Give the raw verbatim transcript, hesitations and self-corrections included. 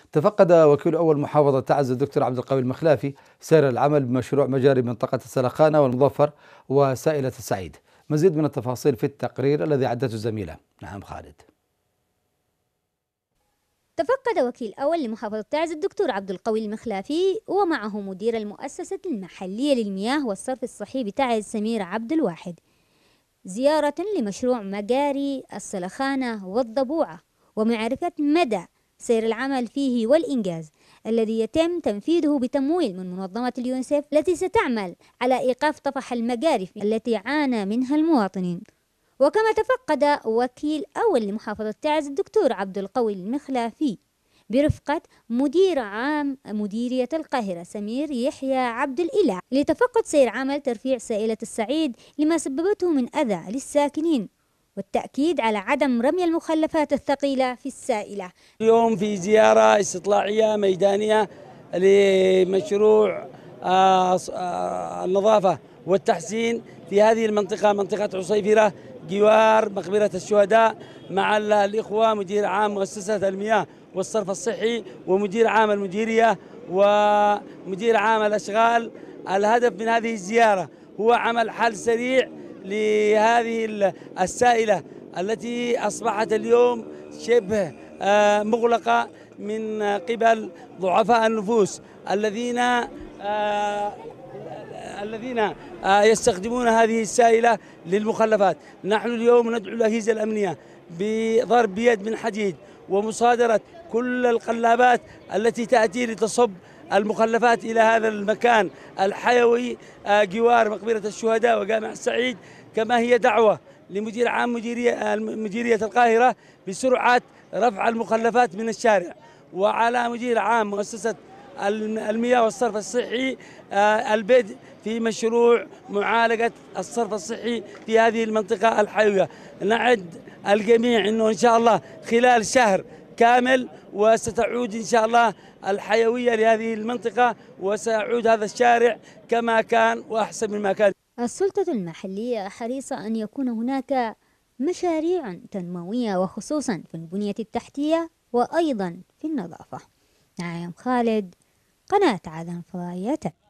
تفقد وكيل أول محافظة تعز الدكتور عبد القوي المخلافي سير العمل بمشروع مجاري منطقة السلخانة والمظفر وسائلة السعيد. مزيد من التفاصيل في التقرير الذي عدته الزميلة نعم خالد. تفقد وكيل أول لمحافظة تعز الدكتور عبد القوي المخلافي ومعه مدير المؤسسة المحلية للمياه والصرف الصحي بتعز سمير عبد الواحد زيارة لمشروع مجاري السلخانة والضبوعة ومعرفة مدى سير العمل فيه والإنجاز الذي يتم تنفيذه بتمويل من منظمة اليونسيف التي ستعمل على إيقاف طفح المجاري التي عانى منها المواطنين. وكما تفقد وكيل أول لمحافظة تعز الدكتور عبد القوي المخلافي برفقة مدير عام مديرية القاهرة سمير يحيى عبد الإله لتفقد سير عمل ترفيع سائلة السعيد لما سببته من أذى للساكنين والتأكيد على عدم رمي المخلفات الثقيلة في السائلة. اليوم في زيارة استطلاعية ميدانية لمشروع النظافة والتحسين في هذه المنطقة منطقة عصيفرة جوار مقبرة الشهداء مع الإخوة مدير عام مؤسسة المياه والصرف الصحي ومدير عام المديرية ومدير عام الأشغال. الهدف من هذه الزيارة هو عمل حل سريع لهذه السائلة التي أصبحت اليوم شبه مغلقة من قبل ضعفاء النفوس الذين الذين يستخدمون هذه السائلة للمخلفات. نحن اليوم ندعو الأجهزة الأمنية بضرب يد من حديد ومصادرة كل القلابات التي تأتي لتصب المخلفات إلى هذا المكان الحيوي جوار مقبرة الشهداء وجامع السعيد، كما هي دعوة لمدير عام مديرية مديرية القاهرة بسرعة رفع المخلفات من الشارع، وعلى مدير عام مؤسسة المياه والصرف الصحي البدء في مشروع معالجة الصرف الصحي في هذه المنطقة الحيوية. نعد الجميع أنه إن شاء الله خلال شهر كامل وستعود إن شاء الله الحيوية لهذه المنطقة وسيعود هذا الشارع كما كان وأحسن مما كان. السلطة المحلية حريصة أن يكون هناك مشاريع تنموية وخصوصا في البنية التحتية وأيضا في النظافة. نعم خالد، قناة عدن فضائية.